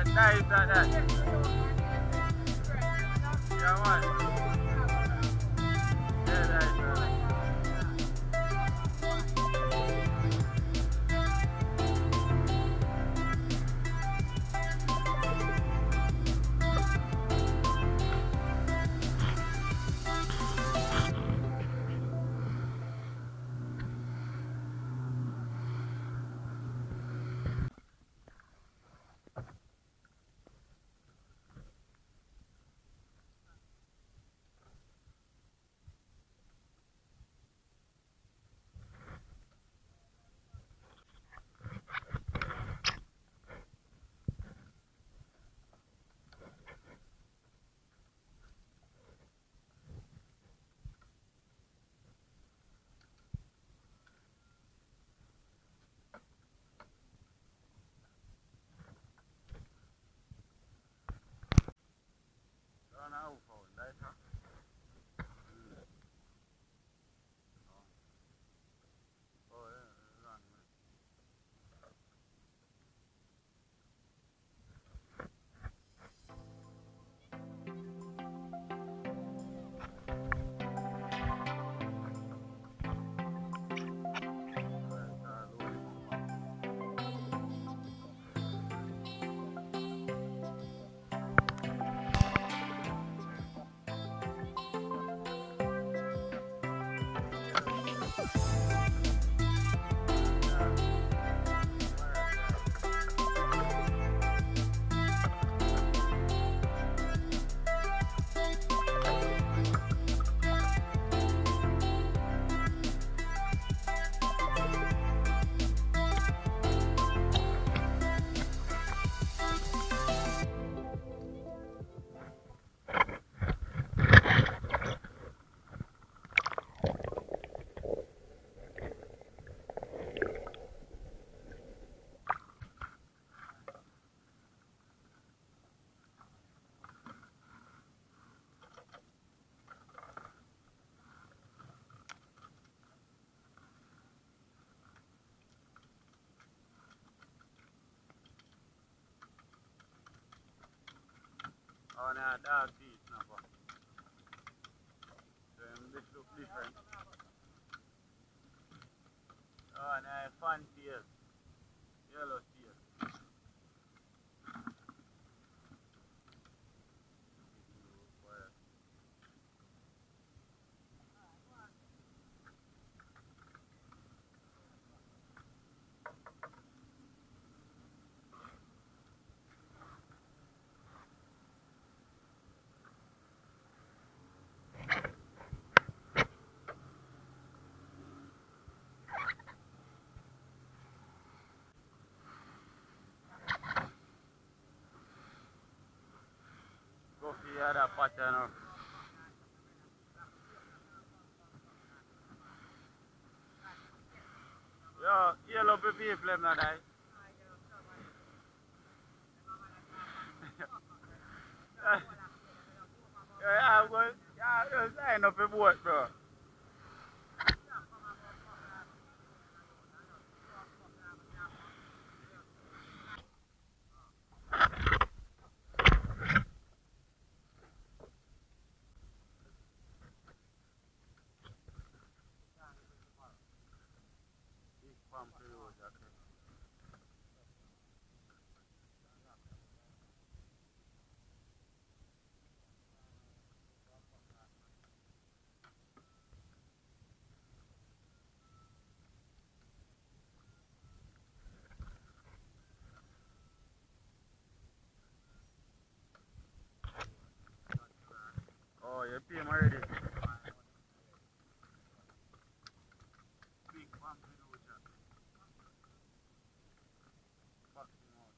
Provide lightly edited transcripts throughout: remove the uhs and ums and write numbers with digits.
nice like that. Yeah, man. Yeah, nice like that. Oh, now dog teeth, no, but this look different. Oh, now fan tail, yellow tail. Go for the other pattern. Yo, yellow baby flame na dai. Yeah, I'm going. Yeah, sign up a boat, bro. Oh, you pay him already. Big farm to do with that. Boxing out.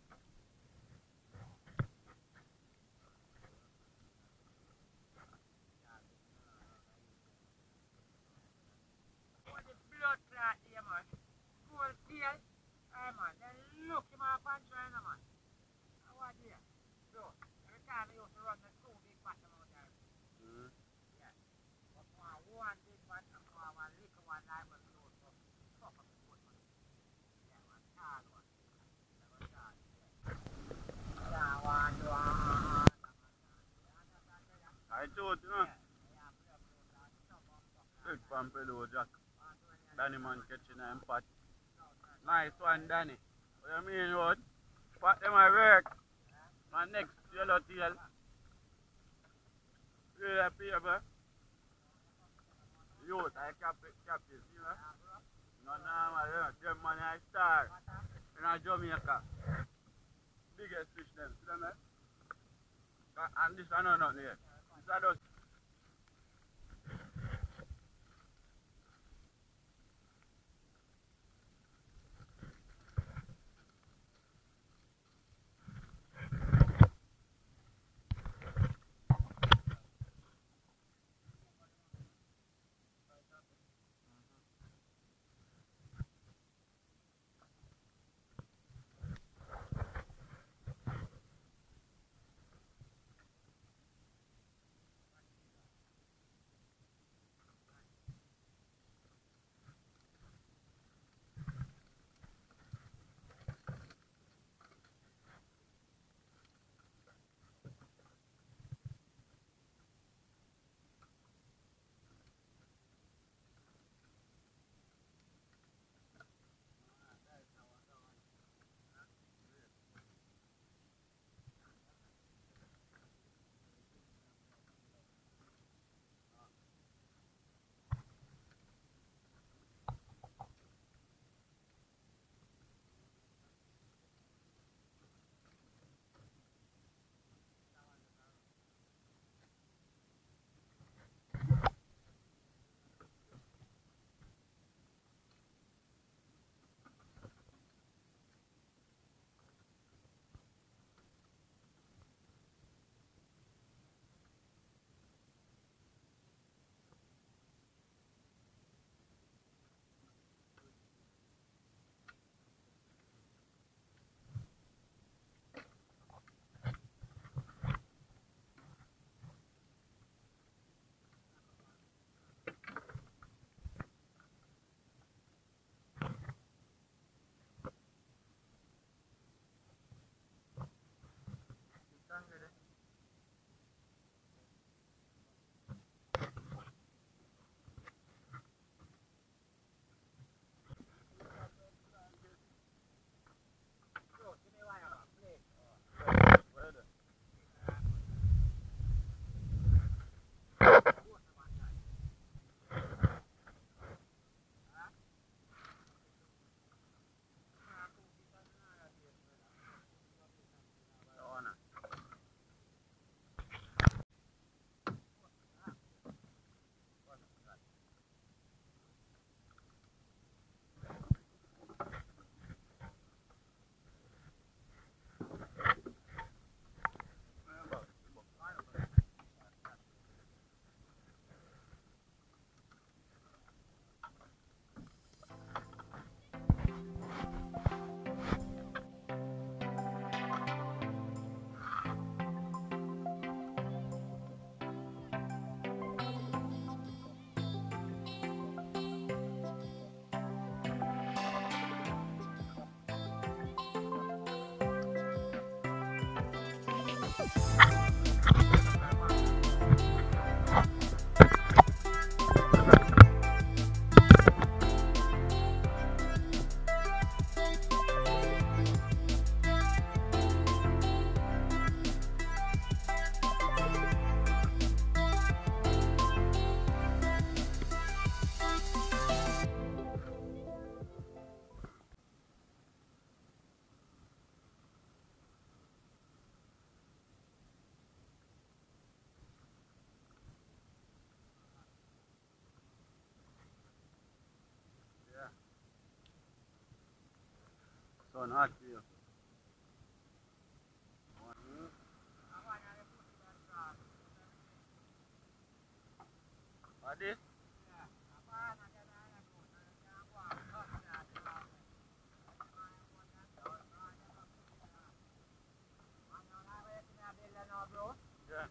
What the blood clot here, man? Full tail. Hey, man. Then look him up and try, man. How are you? So, every time I used to run the two big bottom out there. Yeah. But one big bottom, one little one, like one close. So, tough up the boat, man. Yeah, one tall one. That was tall, yeah. float, you know. Big from below, Jack. Danny man catching them pot. Nice one, Danny. What you mean, what? Pot them I work. My next yellow tail. Really happy, bro. Youth, I captain, you know. No, man, you know, them man I star. In Jamaica. Biggest fish them, see them, eh? And this one not here. This are those. So not here. What is? Yeah.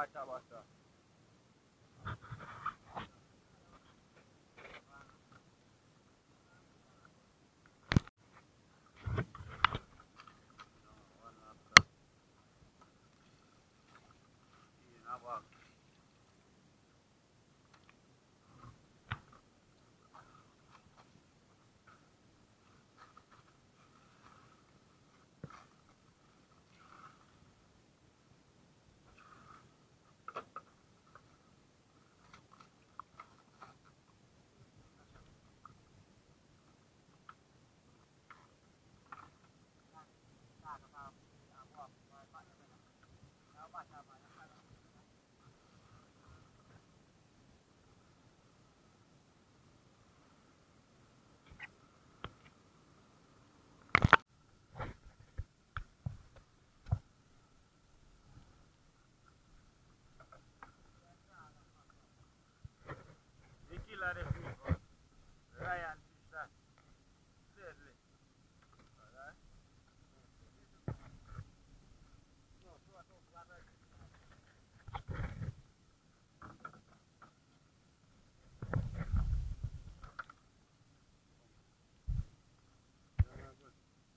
water butter. One after. In a bag. The killer the fish, but Ryan fish that. Deadly. Alright? Very good.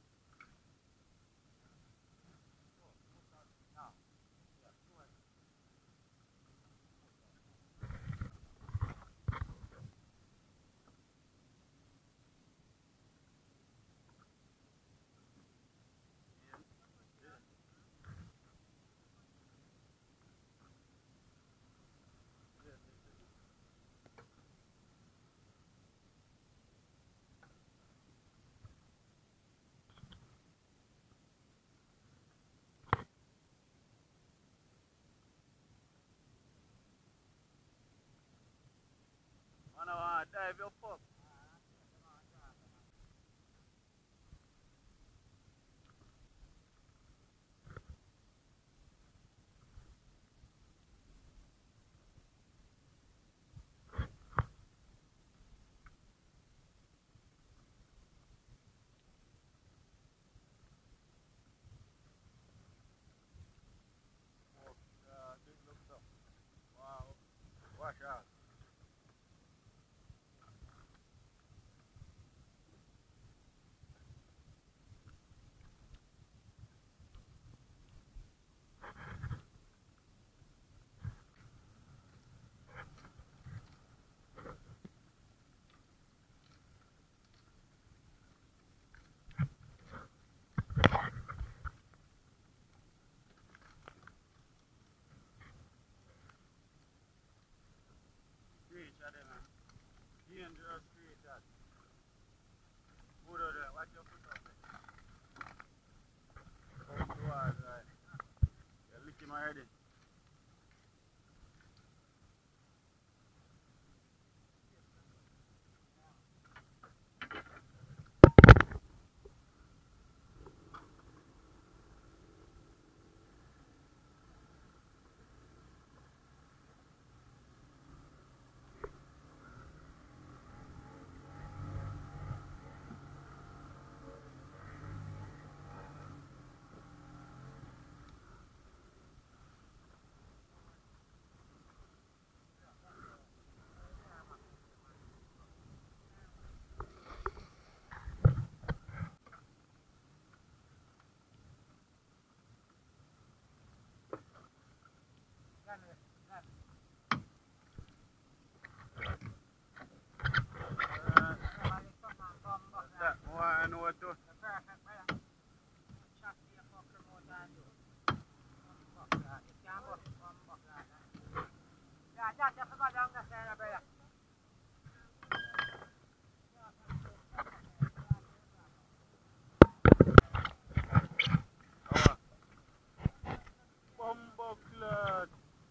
Man, I want to dive your pup. Oh, big looks up. Wow. Wash out. Creature there, man. Dangerous creature. Good out there. Watch your foot out there. Come towards, right. You're licking my head in. That one I know what to. Bumbleclad.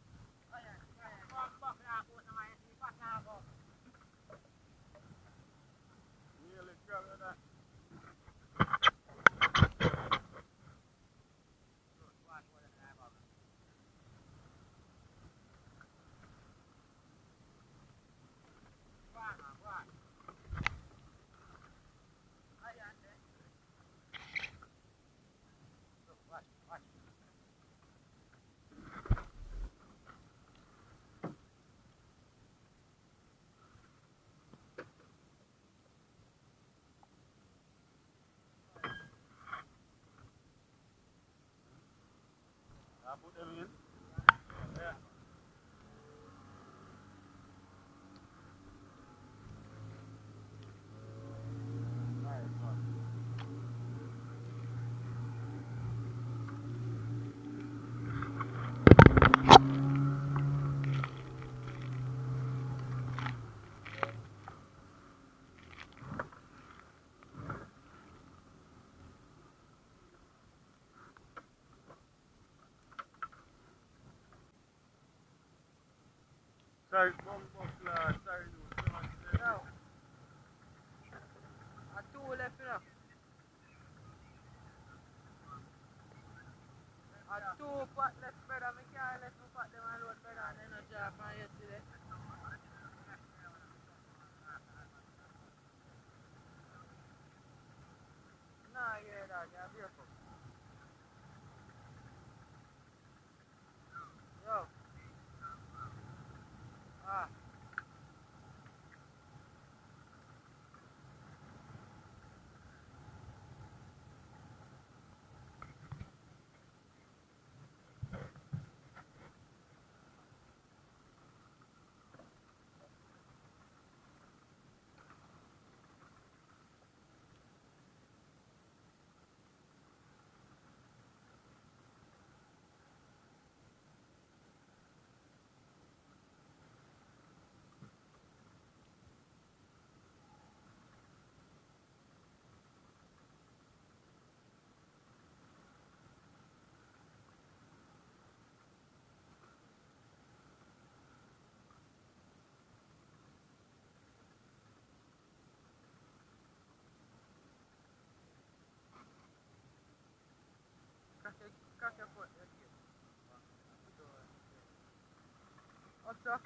Nearly grabbed that. I put them in. Yeah. Nice one. Sorry, sorry, No. I two left enough. I two pot left brother. I can't let me pot them and load brother and then I drop on yesterday. Nah, yeah, dog. You're beautiful. Yo. Ah. Crack your foot. What's up?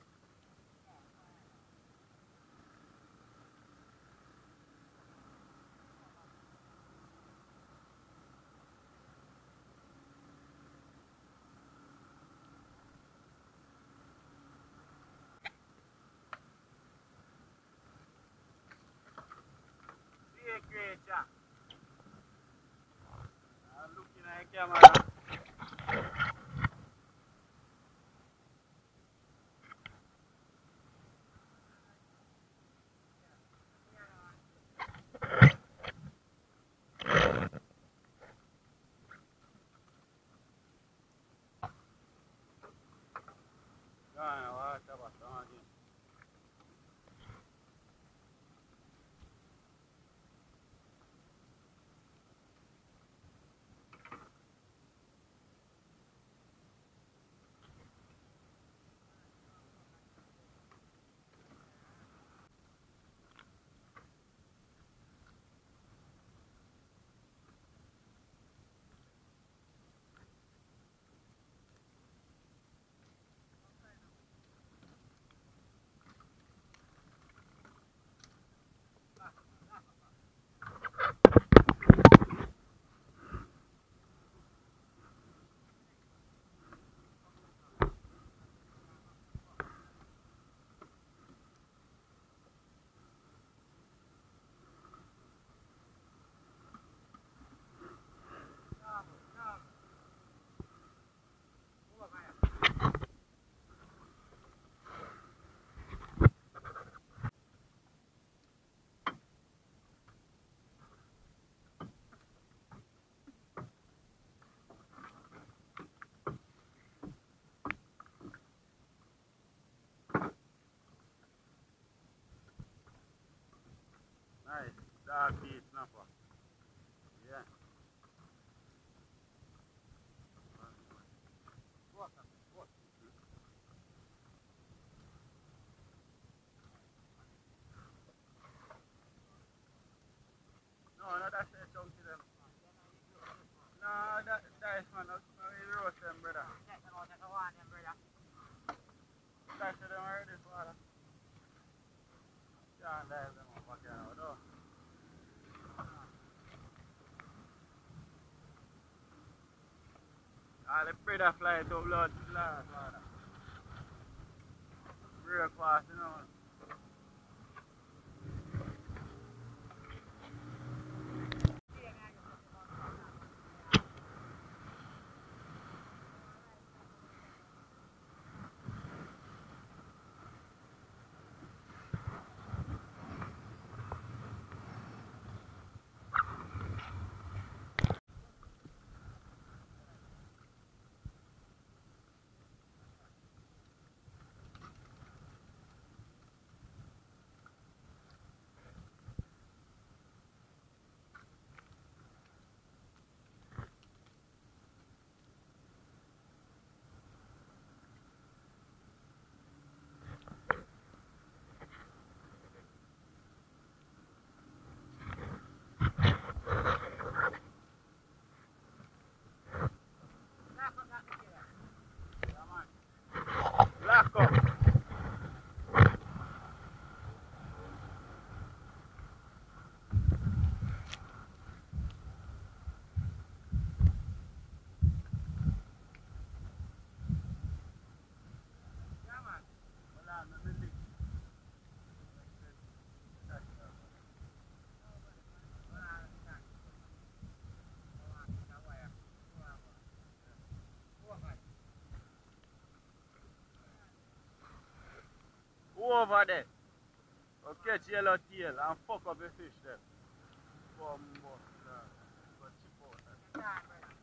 See you, creature. I'm looking at the camera. Gana, watch out, again. Nice. Dark beat snapper. Yeah. What? No, no, that's a chunky them. No, that is man. We roast them, brother. That's them already, father. Can't dive them up again, though. All the predator fly to blood, father. Real fast, you know. over there. Or catch yellowtail and fuck up the fish there. Bumbo, but chip out.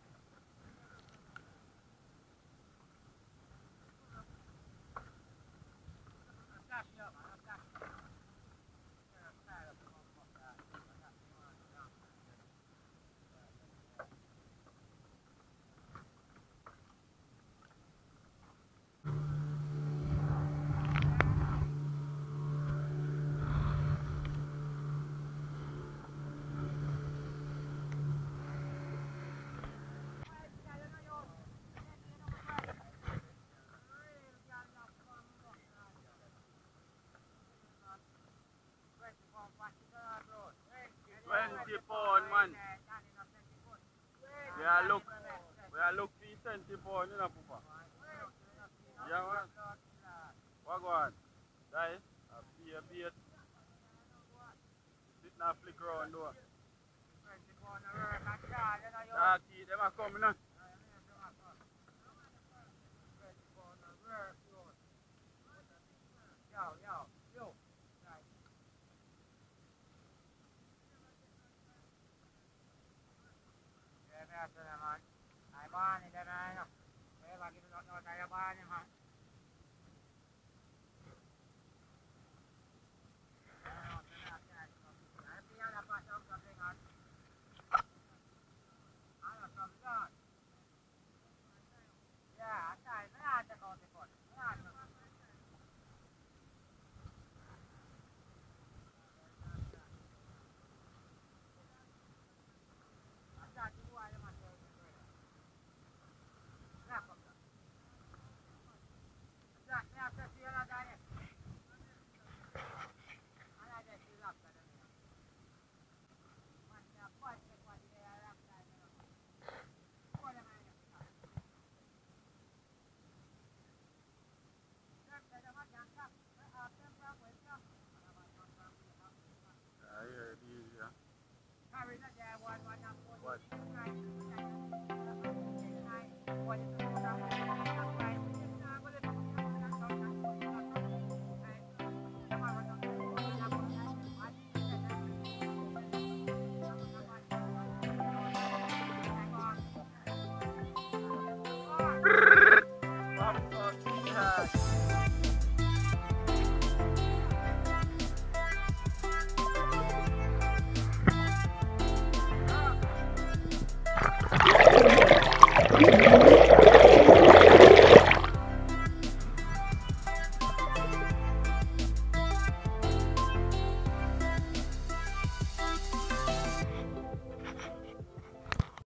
£20, man. We are look for 20 pounds, you know, Papa. Yeah, man. What go on? Die? A bait. Sit now flick around though. Darky, them are coming now. Yo. Man. I buy it, then I know. Well, I give it not I buy it, man.